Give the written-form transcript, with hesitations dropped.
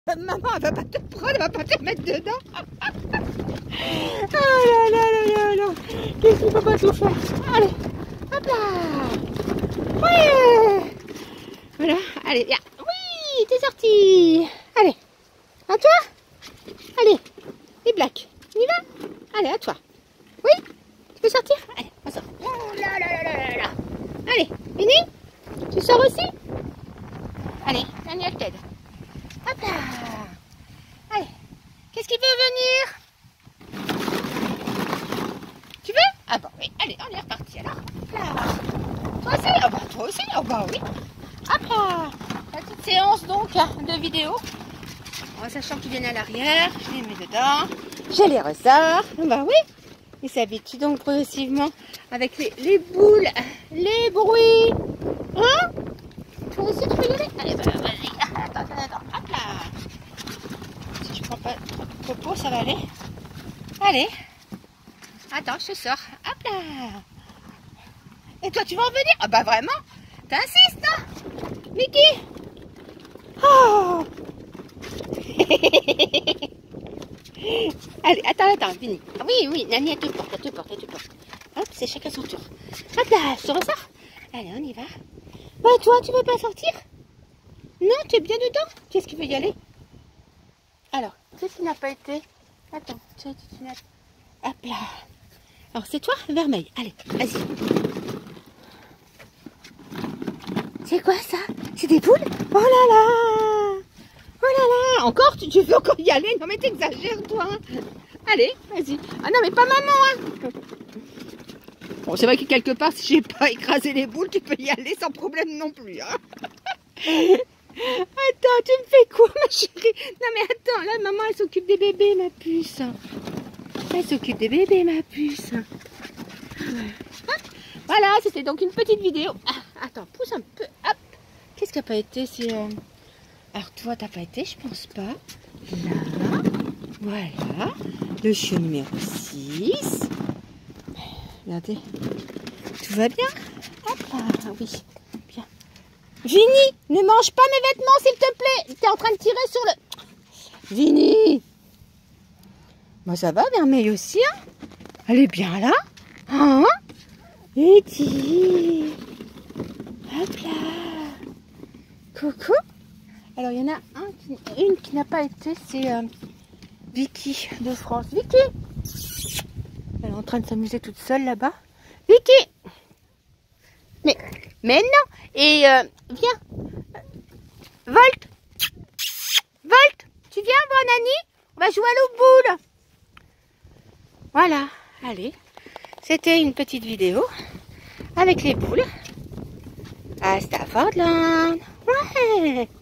Maman, elle va pas te prendre, elle va pas te mettre dedans. Oh là là là là là. Qu'est-ce qu'il faut pas tout faire? Allez, hop là. Ouais. Voilà, allez, viens. Oui, t'es sorti. Allez, à toi. Allez, les Black, on y va? Allez, à toi. Oui, tu peux sortir? Allez, on sort. Oh là là là là là. Allez, Vinny, tu sors aussi? Allez, Daniel t'aide. Hop là. Allez, qu'est-ce qui veut venir? Tu veux? Ah bah oui, allez, on est reparti alors. Hop là. Toi aussi? Ah bah toi aussi? Ah bah oui. Hop là. La petite séance donc de vidéo. En sachant qu'ils viennent à l'arrière, je les mets dedans, je les ressors. Bah oui. Ils s'habituent donc progressivement avec les boules, les bruits. Hein? Toi aussi tu peux y aller? Allez, bah vas-y. Attends. Hop là. Si je prends pas trop de propos, ça va aller. Allez. Attends, je te sors. Hop là. Et toi, tu vas en venir? Ah bah vraiment? T'insistes, hein? Vicky? Oh. Allez, attends, Vinny. Oui, Nani, elle te porte. Hop, c'est chacun son tour. Hop là, je te ressors. Allez, on y va. Bah toi, tu veux pas sortir? Non, tu es bien dedans? Qu'est-ce qui veut y aller? Alors, qu'est-ce qui n'a pas été? Attends, hop là. Alors, c'est toi, vermeil. Allez, vas-y. C'est quoi ça? C'est des boules? Oh là là! Oh là là! Encore? Tu veux encore y aller? Non mais t'exagères, toi. Allez, vas-y. Ah non, mais pas maman, hein. Bon, c'est vrai que quelque part, si j'ai pas écrasé les boules, tu peux y aller sans problème non plus, hein. Attends, tu me fais quoi, ma chérie? Non mais attends, là, maman, elle s'occupe des bébés, ma puce. Elle s'occupe des bébés, ma puce. Voilà, c'était donc une petite vidéo. Ah, attends, pousse un peu. Hop. Qu'est-ce qui n'a pas été? Alors toi, t'as pas été, je pense pas. Là, voilà. Le chiot numéro 6. Regardez. Tout va bien? Hop là, oui. Bien. Vinny, ne mange pas mes vêtements, s'il te plaît. T'es en train de tirer sur le... Vinny. Moi, ça va, Vermeil aussi, hein? Elle est bien là. Hein? Et dis. Hop là. Coucou. Alors, il y en a une qui n'a pas été, c'est Vicky de France. Vicky! Elle est en train de s'amuser toute seule là-bas. Vicky! Mais non! Et viens! Volt! Tu viens, bon Annie? On va jouer à l'eau boule! Voilà, allez. C'était une petite vidéo avec les boules à Staffordland. Ouais!